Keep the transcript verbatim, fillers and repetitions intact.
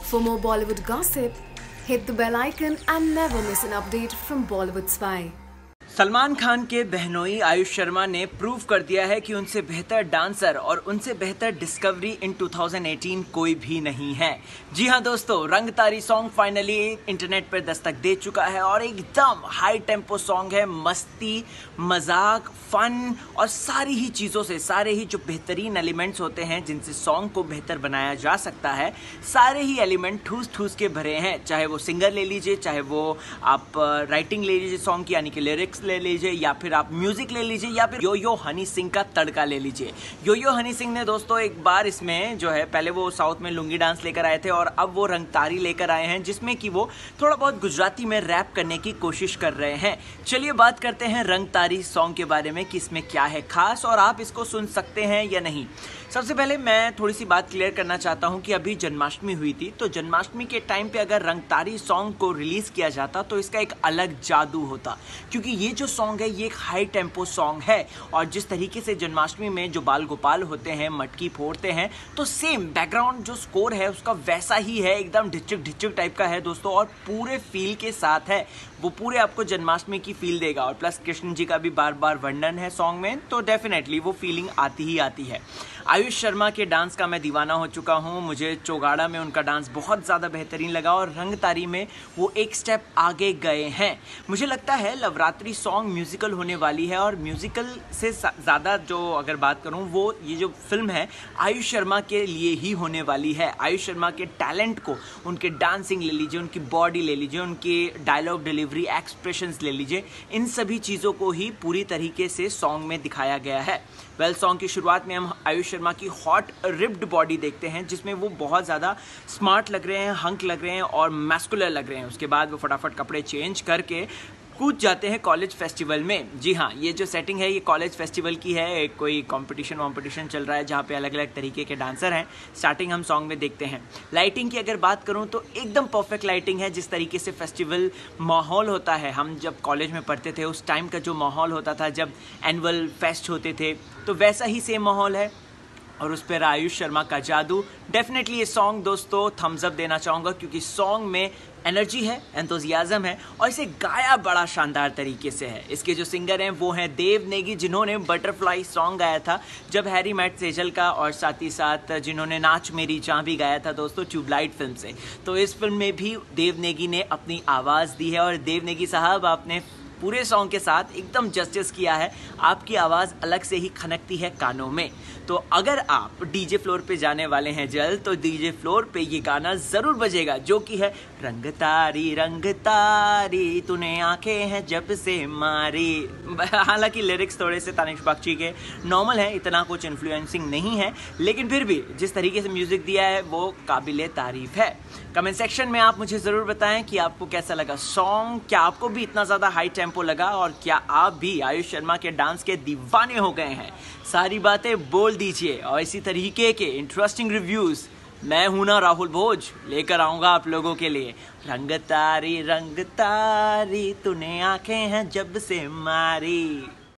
For more Bollywood gossip, hit the bell icon and never miss an update from Bollywood Spy. Salman Khan के बहनोई आयुष शर्मा ने prove कर दिया है कि उनसे बेहतर डांसर और उनसे बेहतर डिस्कवरी इन दो हज़ार अठारह कोई भी नहीं है। जी हां दोस्तों, रंगतारी सॉन्ग फाइनली इंटरनेट पर दस्तक दे चुका है और एकदम हाई टेम्पो सॉन्ग है। मस्ती, मजाक, फन और सारी ही चीज़ों से, सारे ही जो बेहतरीन एलिमेंट्स होते हैं जिनसे सॉन्ग को बेहतर बनाया जा सकता है, सारे ही एलिमेंट ठूस ठूस के भरे हैं। चाहे वो सिंगर ले लीजिए, चाहे वो आप राइटिंग ले लीजिए सॉन्ग की, यानी कि लिरिक्स ले लीजिए, या फिर आप म्यूजिक ले लीजिए, या फिर यो यो हनी सिंह का तड़का ले लीजिए। यो यो हनी सिंह ने दोस्तों एक बार इसमें जो है, पहले वो साउथ में लुंगी डांस लेकर आए थे और अब वो रंगतारी लेकर आए हैं, जिसमें कि वो थोड़ा बहुत गुजराती में रैप करने की कोशिश कर रहे हैं। चलिए बात करते हैं रंगतारी सॉन्ग के बारे में कि इसमें क्या है खास और आप इसको सुन सकते हैं या नहीं। सबसे पहले मैं थोड़ी सी बात क्लियर करना चाहता हूं कि अभी जन्माष्टमी हुई थी, तो जन्माष्टमी के टाइम पे अगर रंगतारी सॉन्ग को रिलीज किया जाता तो इसका एक अलग जादू होता, क्योंकि ये जो सॉन्ग है ये एक हाई टेम्पो सॉन्ग है और जिस तरीके से जन्माष्टमी में जो बाल गोपाल होते हैं मटकी फोड़ते हैं, तो सेम बैकग्राउंड जो स्कोर है उसका वैसा ही है, एकदम ढिचक ढिचक टाइप का है दोस्तों, और पूरे फील के साथ है। वो पूरे आपको जन्माष्टमी की फील देगा और प्लस कृष्ण जी का भी बार बार वर्णन है सॉन्ग में, तो डेफिनेटली वो फीलिंग आती ही आती है। आयुष शर्मा के डांस का मैं दीवाना हो चुका हूँ। मुझे चौगाड़ा में उनका डांस बहुत ज़्यादा बेहतरीन लगा और रंगतारी में वो एक स्टेप आगे गए हैं। मुझे लगता है लवरात्रि सॉन्ग म्यूजिकल होने वाली है और म्यूजिकल से ज़्यादा जो अगर बात करूँ, वो ये जो फिल्म है आयुष शर्मा के लिए ही होने वाली है। आयुष शर्मा के टैलेंट को, उनके डांसिंग ले लीजिए, उनकी बॉडी ले लीजिए, उनकी डायलॉग डिलीवरी, एक्सप्रेशंस ले लीजिए, इन सभी चीज़ों को ही पूरी तरीके से सॉन्ग में दिखाया गया है। वेल, सॉन्ग की शुरुआत में हम आयुष शर्मा की हॉट रिप्ड बॉडी देखते हैं, जिसमें वो बहुत ज़्यादा स्मार्ट लग रहे हैं, हंक लग रहे हैं और मैस्कुलर लग रहे हैं। उसके बाद वो फटाफट कपड़े चेंज करके कूद जाते हैं कॉलेज फेस्टिवल में। जी हाँ, ये जो सेटिंग है ये कॉलेज फेस्टिवल की है। कोई कंपटीशन वॉम्पिटिशन चल रहा है जहाँ पे अलग अलग तरीके के डांसर हैं। स्टार्टिंग हम सॉन्ग में देखते हैं। लाइटिंग की अगर बात करूँ तो एकदम परफेक्ट लाइटिंग है। जिस तरीके से फेस्टिवल माहौल होता है, हम जब कॉलेज में पढ़ते थे उस टाइम का जो माहौल होता था जब एनुअल फेस्ट होते थे, तो वैसा ही सेम माहौल है और उस पर आयुष शर्मा का जादू। डेफिनेटली ये सॉन्ग दोस्तों थम्स अप देना चाहूँगा, क्योंकि सॉन्ग में एनर्जी है, एंथुसियाज्म है और इसे गाया बड़ा शानदार तरीके से है। इसके जो सिंगर हैं वो हैं देव नेगी, जिन्होंने बटरफ्लाई सॉन्ग गाया था जब हैरी मेट सेजल का, और साथ ही साथ जिन्होंने नाच मेरी जान भी गाया था दोस्तों ट्यूबलाइट फिल्म से। तो इस फिल्म में भी देव नेगी ने अपनी आवाज़ दी है और देव नेगी साहब आपने पूरे सॉन्ग के साथ एकदम जस्टिस किया है। आपकी आवाज़ अलग से ही खनकती है कानों में। तो अगर आप डीजे फ्लोर पे जाने वाले हैं जल्द, तो डीजे फ्लोर पे ये गाना ज़रूर बजेगा, जो कि है रंगतारी रंगतारी तूने आंखें हैं जब से मारी। हालांकि लिरिक्स थोड़े से तानिश बागची के नॉर्मल हैं, इतना कुछ इन्फ्लुएंसिंग नहीं है, लेकिन फिर भी जिस तरीके से म्यूज़िक दिया है वो काबिले तारीफ़ है। कमेंट सेक्शन में आप मुझे ज़रूर बताएं कि आपको कैसा लगा सॉन्ग। क्या आपको भी इतना ज़्यादा हाई टेम्पो लगा और क्या आप भी आयुष शर्मा के डांस के दीवाने हो गए हैं? सारी बातें बोल दीजिए और इसी तरीके के इंटरेस्टिंग रिव्यूज़ मैं हूं ना राहुल भोज लेकर आऊँगा आप लोगों के लिए। रंगतारी रंगतारी तूने आंखें हैं जब से मारी।